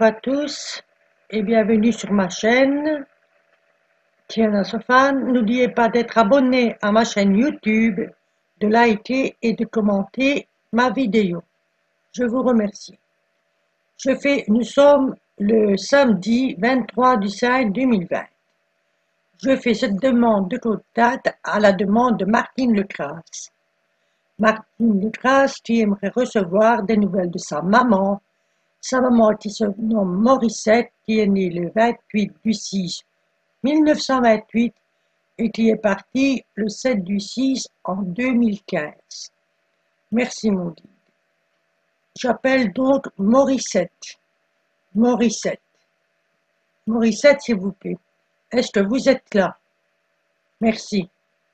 à tous et bienvenue sur ma chaîne Tiana Sofan. N'oubliez pas d'être abonné à ma chaîne YouTube, de liker et de commenter ma vidéo. Je vous remercie. Nous sommes le samedi 23 du 5 2020. Je fais cette demande de contact à la demande de Martine Lecrasse. Martine Lecrasse qui aimerait recevoir des nouvelles de sa maman qui se nomme Morissette, qui est née le 28 du 6 1928 et qui est partie le 7 du 6 en 2015. Merci mon guide. J'appelle donc Morissette. Morissette. Morissette, s'il vous plaît. Est-ce que vous êtes là? Merci.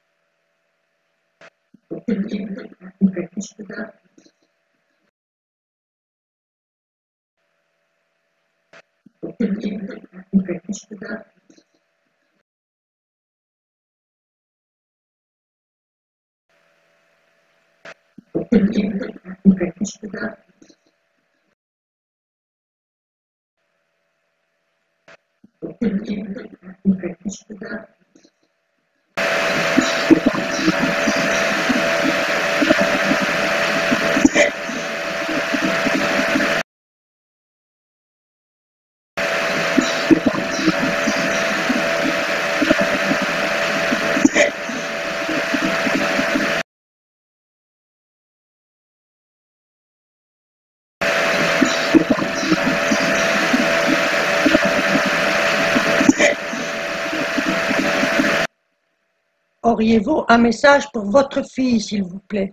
Auriez-vous un message pour votre fille, s'il vous plaît?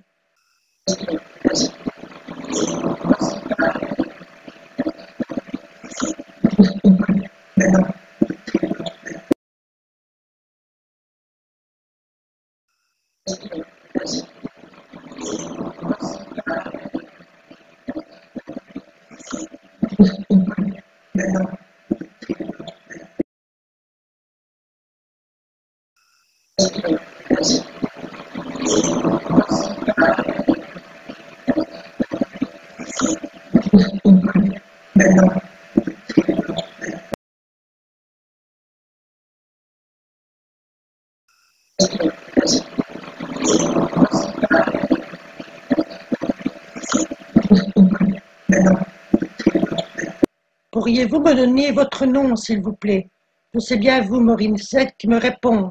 Pourriez-vous me donner votre nom, s'il vous plaît? Que c'est bien vous, Morissette, qui me répond.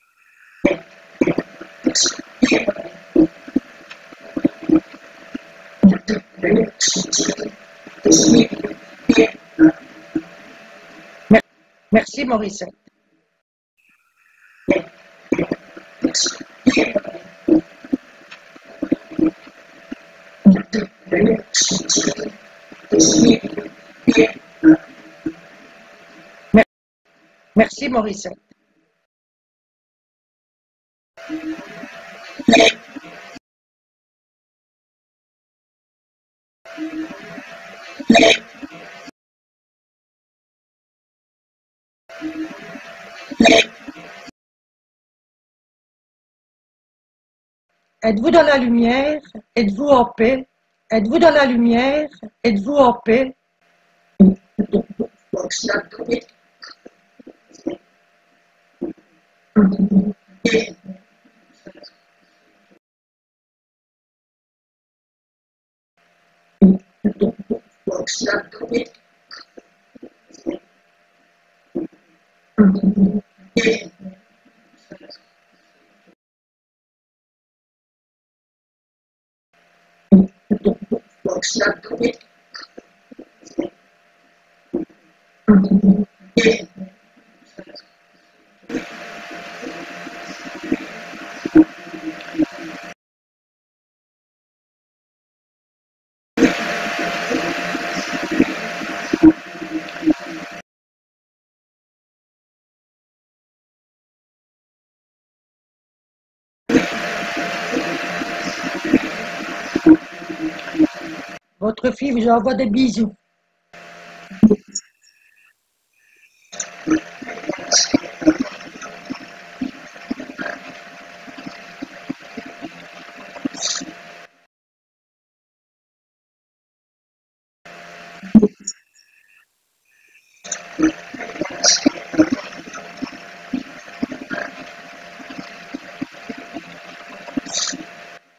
Merci, Morissette. Merci, Morissette. Êtes-vous dans la lumière? Êtes-vous en paix? Êtes-vous dans la lumière? Êtes-vous en paix? Votre fille vous envoie des bisous.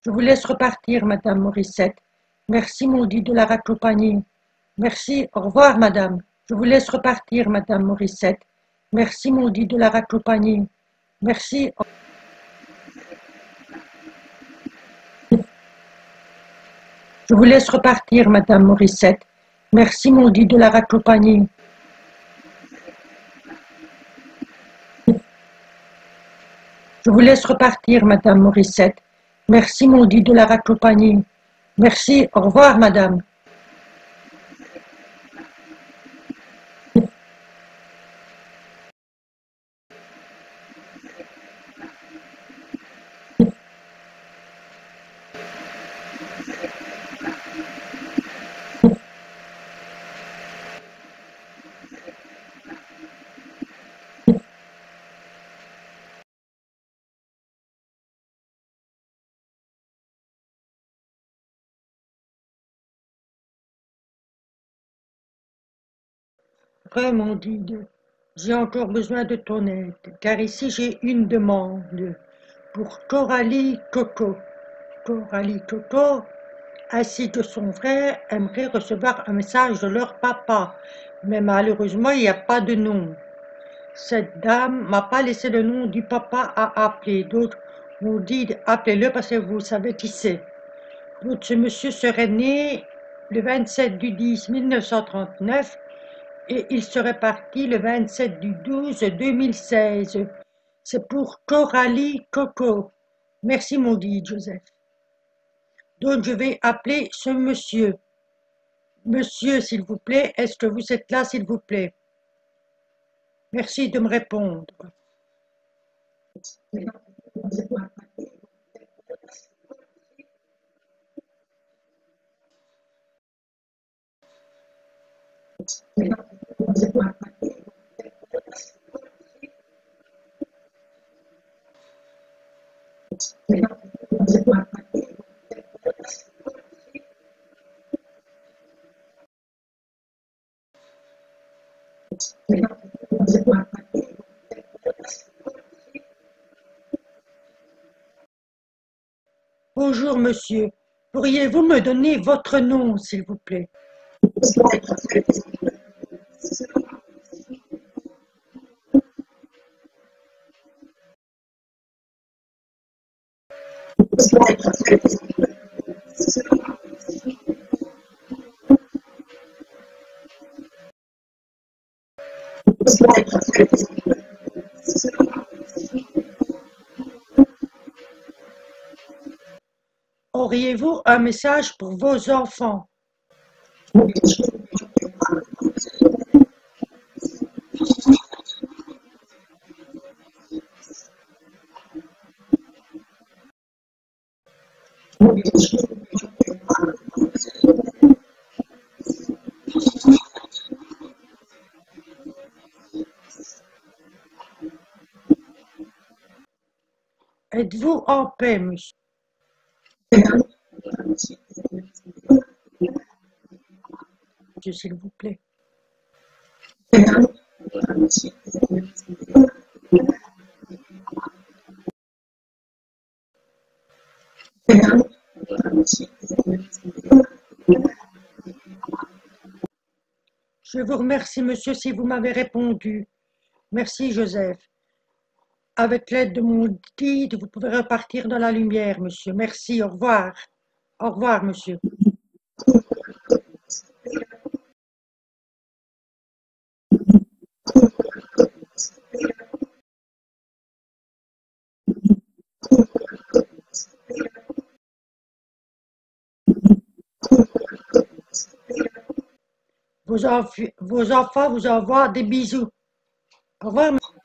Je vous laisse repartir, madame Morissette. Merci, maudit de la raccompagner. Merci, au revoir, madame. Je vous laisse repartir, madame Morissette. Merci, maudit de la raccompagner. Merci. Je vous laisse repartir, madame Morissette. Merci, maudit de la raccompagner. Je vous laisse repartir, madame Morissette. Merci, maudit de la raccompagner. Merci, au revoir, madame. Vraiment, Dide, j'ai encore besoin de ton aide, car ici j'ai une demande pour Coralie Coco. Coralie Coco, ainsi que son frère, aimerait recevoir un message de leur papa, mais malheureusement il n'y a pas de nom. Cette dame m'a pas laissé le nom du papa à appeler, donc on dit appelez-le parce que vous savez qui c'est. Donc ce monsieur serait né le 27 du 10 1939 et il serait parti le 27 du 12 2016. C'est pour Coralie Coco. Merci mon guide Joseph. Donc je vais appeler ce monsieur. Monsieur, s'il vous plaît, est-ce que vous êtes là, s'il vous plaît? Merci de me répondre. Bonjour monsieur, pourriez-vous me donner votre nom, s'il vous plaît? Auriez-vous un message pour vos enfants? Êtes-vous en paix, monsieur? S'il vous plaît. Je vous remercie, monsieur, si vous m'avez répondu. Merci, Joseph. Avec l'aide de mon guide, vous pouvez repartir dans la lumière, monsieur. Merci, au revoir. Au revoir, monsieur. Vos enfants vous envoient des bisous. Au revoir, monsieur.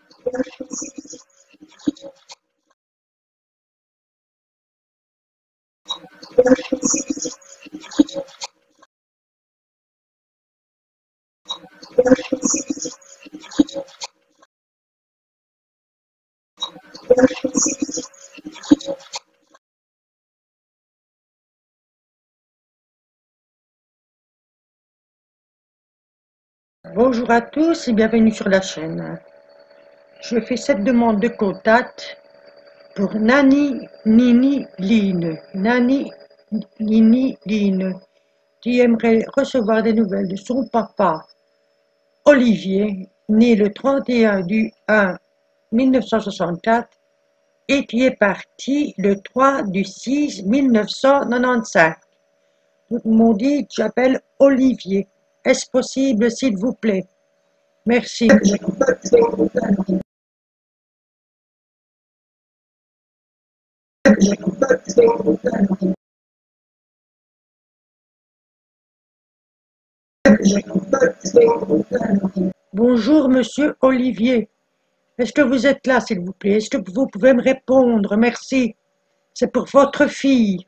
Bonjour à tous et bienvenue sur la chaîne. Je fais cette demande de contact pour Nani Nini Line. Nani Nini Line, qui aimerait recevoir des nouvelles de son papa Olivier, né le 31 du 1 1964 et qui est parti le 3 du 6 1995. Tout le monde dit que j'appelle Olivier. Est-ce possible, s'il vous plaît? Merci. Bonjour, monsieur Olivier. Est-ce que vous êtes là, s'il vous plaît? Est-ce que vous pouvez me répondre? Merci. C'est pour votre fille.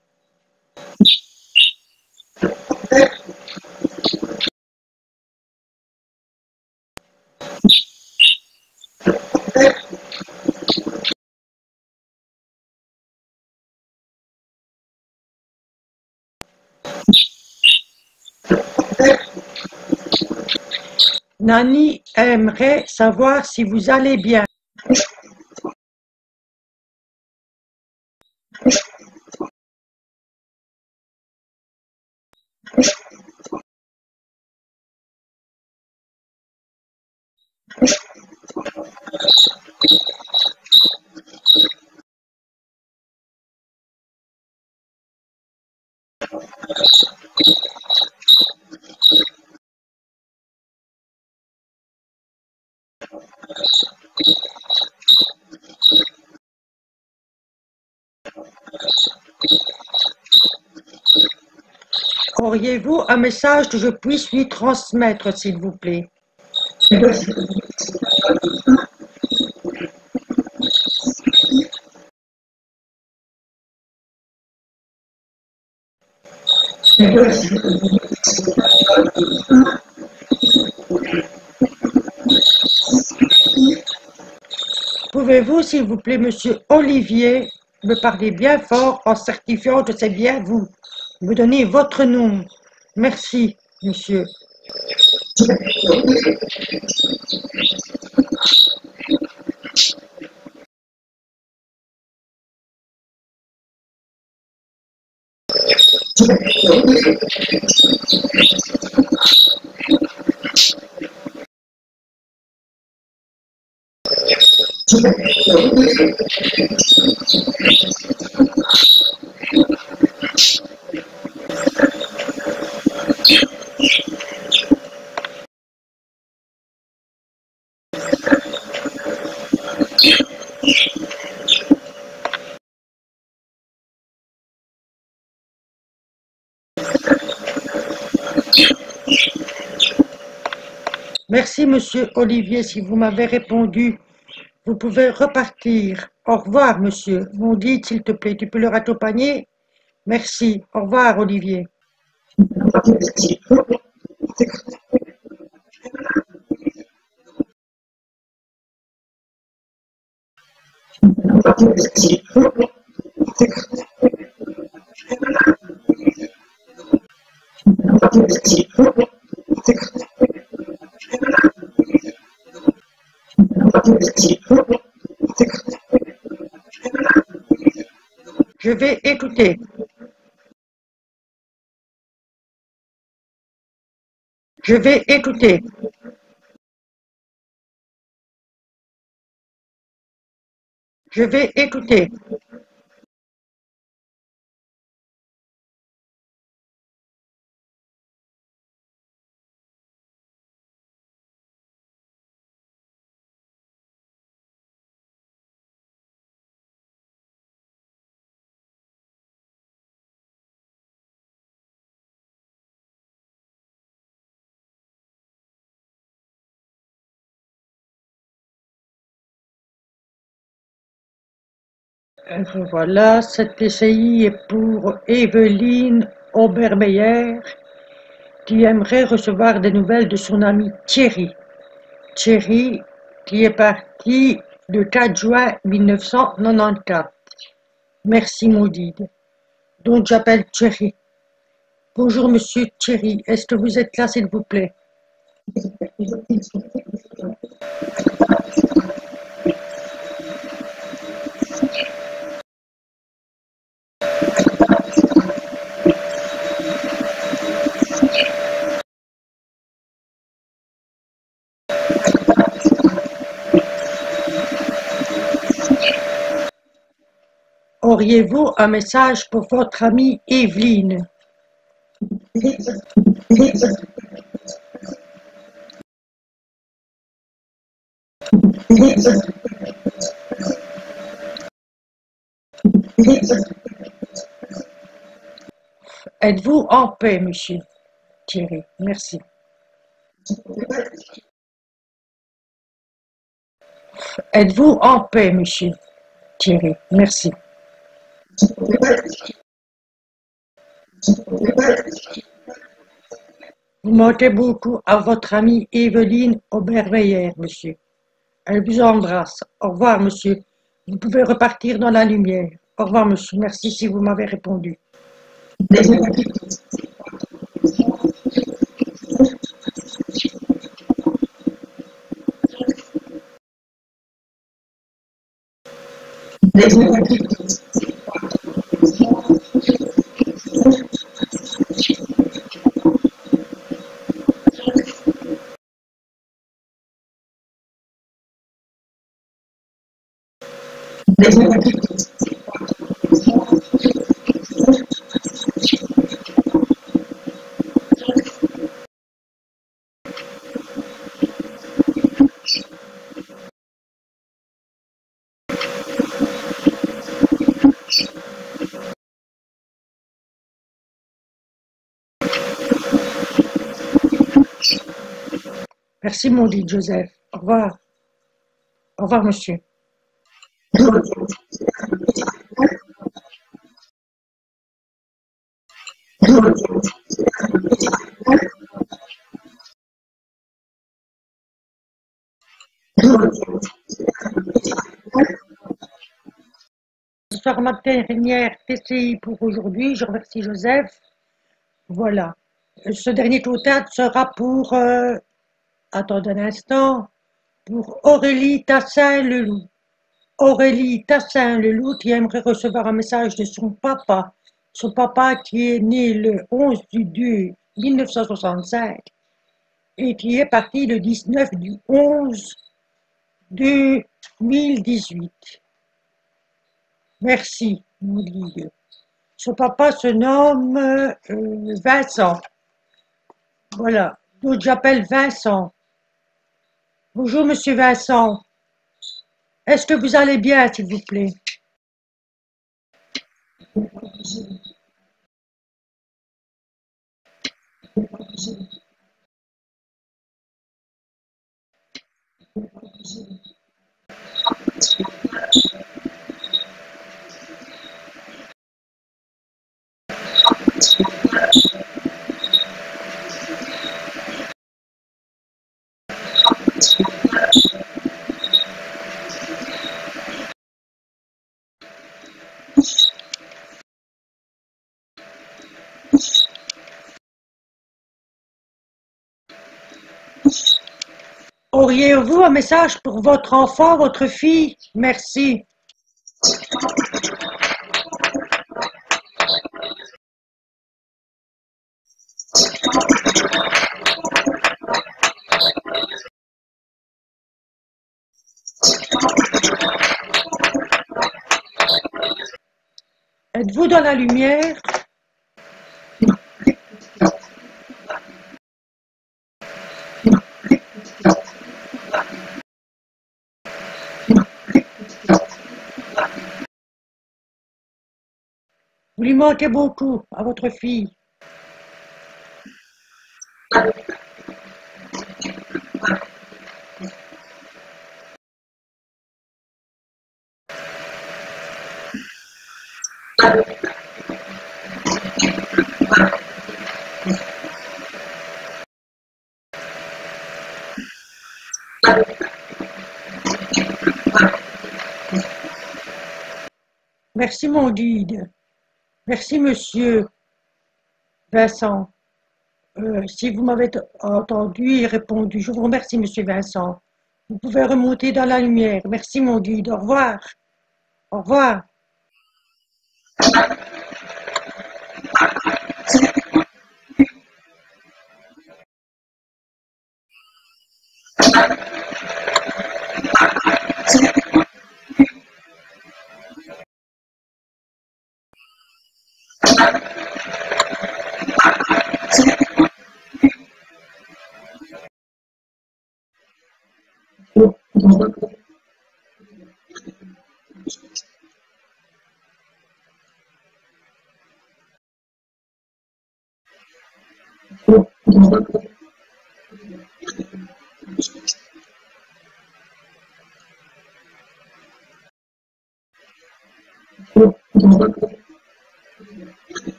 Nani aimerait savoir si vous allez bien. Auriez-vous un message que je puisse lui transmettre, s'il vous plaît? Pouvez-vous, s'il vous plaît, monsieur Olivier, me parler bien fort en certifiant que c'est bien vous? Me donner votre nom. Merci, monsieur. Merci, monsieur Olivier, si vous m'avez répondu. Vous pouvez repartir. Au revoir, monsieur. Mon dit, s'il te plaît, tu peux le raccompagner? Merci. Au revoir, Olivier. Je vais écouter. Je vais écouter. Je vais écouter. Voilà, cette PCI est pour Evelyne Obermeyer, qui aimerait recevoir des nouvelles de son ami Thierry. Thierry, qui est parti le 4 juin 1994. Merci, Maudide. Donc, j'appelle Thierry. Bonjour, monsieur Thierry. Est-ce que vous êtes là, s'il vous plaît? Auriez-vous un message pour votre amie Evelyne? Êtes-vous en paix, monsieur Thierry? Merci. Êtes-vous en paix, monsieur Thierry? Merci. Vous manquez beaucoup à votre amie Evelyne Obermeyer, monsieur. Elle vous embrasse. Au revoir, monsieur. Vous pouvez repartir dans la lumière. Au revoir, monsieur. Merci si vous m'avez répondu. Merci, mon dit Joseph. Au revoir. Au revoir, monsieur. Bonsoir, ma dernière TCI pour aujourd'hui. Je remercie Joseph. Voilà. Ce dernier total sera pour, attendez un instant, pour Aurélie Tassin-Leloup. Aurélie Tassin-Leloup qui aimerait recevoir un message de son papa. Son papa qui est né le 11 du 2 1965 et qui est parti le 19 du 11 2018. Merci, mon Dieu. Son papa se nomme Vincent. Voilà, donc j'appelle Vincent. Bonjour, monsieur Vincent. Est-ce que vous allez bien, s'il vous plaît? Auriez-vous un message pour votre enfant, votre fille? Merci. Êtes-vous dans la lumière? Vous lui manquez beaucoup à votre fille. Merci, mon guide. Merci, monsieur Vincent. Si vous m'avez entendu et répondu, je vous remercie, monsieur Vincent. Vous pouvez remonter dans la lumière. Merci, mon guide. Au revoir. Au revoir. Thank you.